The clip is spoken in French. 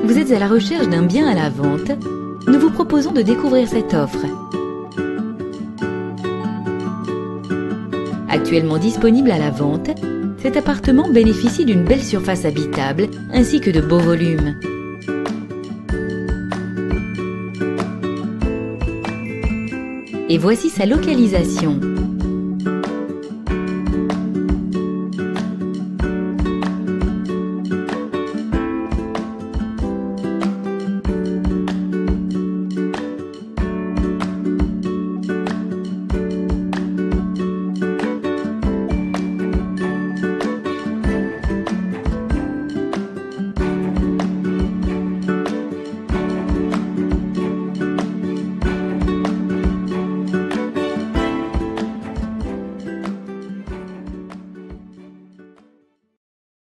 Vous êtes à la recherche d'un bien à la vente? Nous vous proposons de découvrir cette offre. Actuellement disponible à la vente, cet appartement bénéficie d'une belle surface habitable ainsi que de beaux volumes. Et voici sa localisation.